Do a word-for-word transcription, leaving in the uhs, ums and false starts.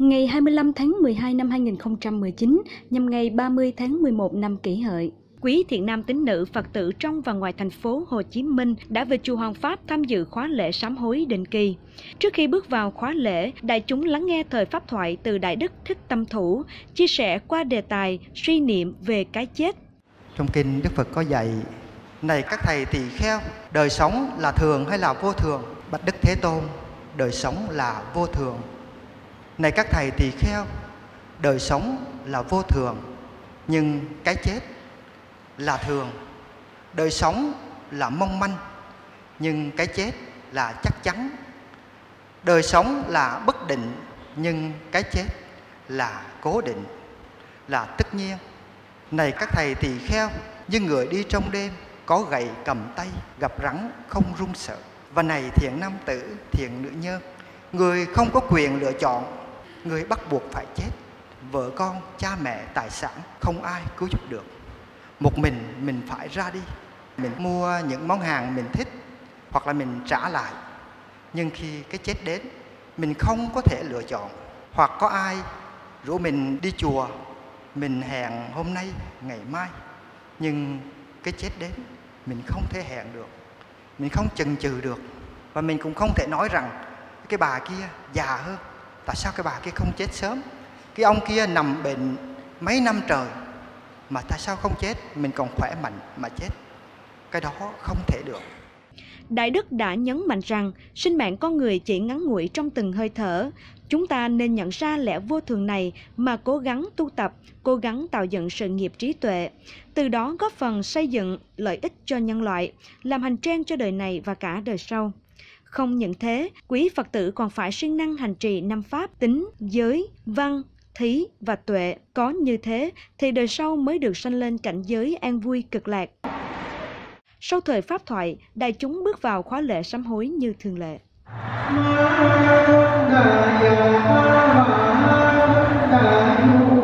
Ngày hai mươi lăm tháng mười hai năm hai nghìn không trăm mười chín, nhằm ngày ba mươi tháng mười một năm Kỷ Hợi, quý thiện nam tín nữ Phật tử trong và ngoài thành phố Hồ Chí Minh đã về chùa Hoàng Pháp tham dự khóa lễ sám hối định kỳ. Trước khi bước vào khóa lễ, đại chúng lắng nghe thời pháp thoại từ Đại Đức Thích Tâm Thủ, chia sẻ qua đề tài suy niệm về cái chết. Trong kinh Đức Phật có dạy: này các thầy tỳ kheo, đời sống là thường hay là vô thường? Bạch Đức Thế Tôn, đời sống là vô thường. Này các thầy tỳ kheo, đời sống là vô thường, nhưng cái chết là thường. Đời sống là mong manh, nhưng cái chết là chắc chắn. Đời sống là bất định, nhưng cái chết là cố định, là tất nhiên. Này các thầy tỳ kheo, như người đi trong đêm, có gậy cầm tay, gặp rắn không run sợ. Và này thiện nam tử, thiện nữ nhân, người không có quyền lựa chọn, người bắt buộc phải chết. Vợ con, cha mẹ, tài sản không ai cứu giúp được. Một mình mình phải ra đi. Mình mua những món hàng mình thích, hoặc là mình trả lại. Nhưng khi cái chết đến, mình không có thể lựa chọn. Hoặc có ai rủ mình đi chùa, mình hẹn hôm nay, ngày mai. Nhưng cái chết đến, mình không thể hẹn được, mình không chần chừ được. Và mình cũng không thể nói rằng cái bà kia già hơn, tại sao cái bà kia không chết sớm? Cái ông kia nằm bệnh mấy năm trời mà tại sao không chết, mình còn khỏe mạnh mà chết? Cái đó không thể được. Đại Đức đã nhấn mạnh rằng sinh mạng con người chỉ ngắn ngủi trong từng hơi thở. Chúng ta nên nhận ra lẽ vô thường này mà cố gắng tu tập, cố gắng tạo dựng sự nghiệp trí tuệ, từ đó góp phần xây dựng lợi ích cho nhân loại, làm hành trang cho đời này và cả đời sau. Không những thế, quý Phật tử còn phải siêng năng hành trì năm pháp tín, giới, văn, thí và tuệ. Có như thế thì đời sau mới được sanh lên cảnh giới an vui cực lạc. Sau thời pháp thoại, đại chúng bước vào khóa lễ sám hối như thường lệ. Đại